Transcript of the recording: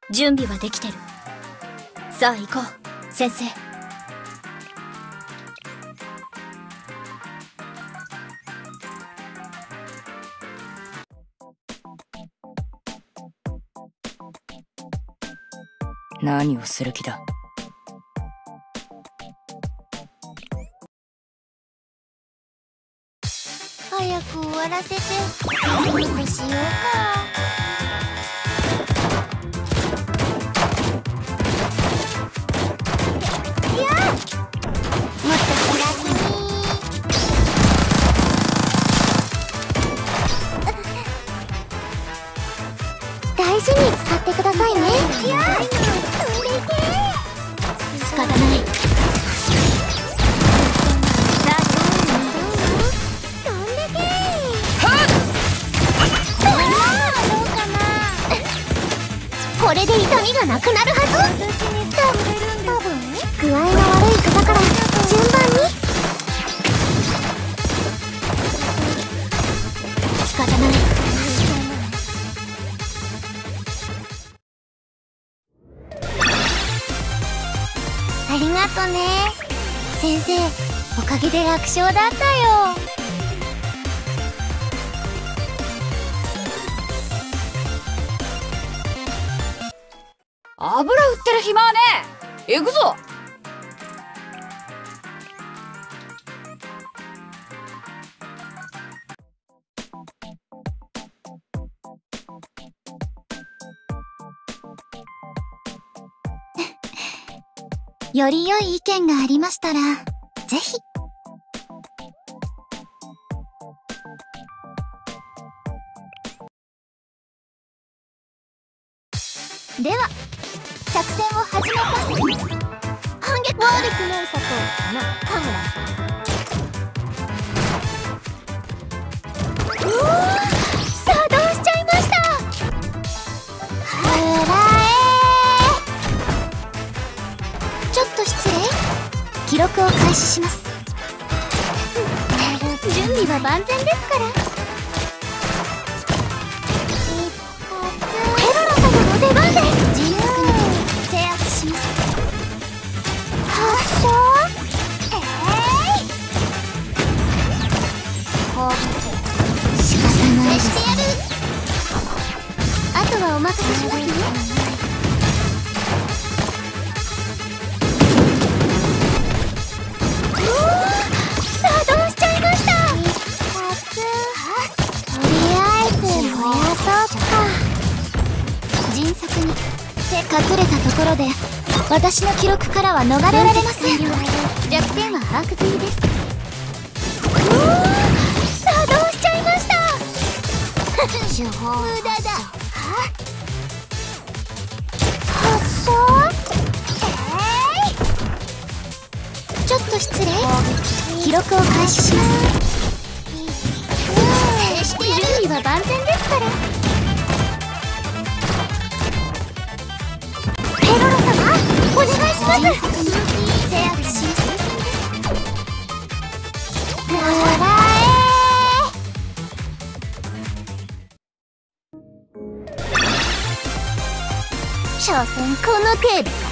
準備はできてる。さあ行こう、先生。 何をする気だ。 早く終わらせてリセットしようか。いや、もっと気楽に。大事に使ってくださいね。いや、それで仕方ない。 これで痛みがなくなるはず。多分具合の悪い方から順番に。 仕方ない。 ありがとね先生、おかげで楽勝だったよ。 油売ってる暇はねえ。行くぞ。 より良い意見がありましたらぜひ。では作戦を始めます。反撃。悪くない佐藤かな、カムラ。さあどうしちゃいました。ちょっと失礼。記録を開始します。準備は万全ですから。ペロロ様の出番です。迅速に制圧します。発射。仕方ないですね。あとはお任せしますね。さあどうしちゃいました。とりあえず燃やそうか。迅速に隠れたところで私の記録からは逃れられません。弱点は把握済みです。さあどうしちゃいました。無駄だ。発射。ちょっと失礼。記録を開始します。準備は万全ですから。ペロロ様お願いします。制圧します。所詮この程度か。